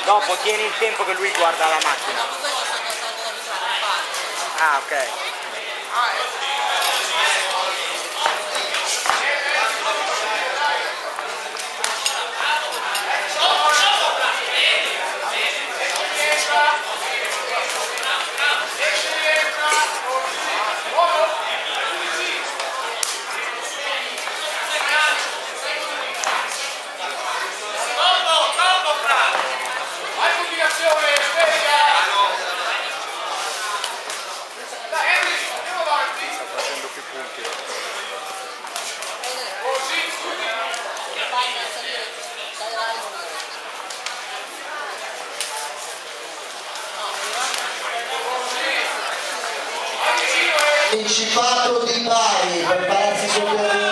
Dopo tieni il tempo che lui guarda la macchina. Ah, ok. Principato di Bari, prepararsi sul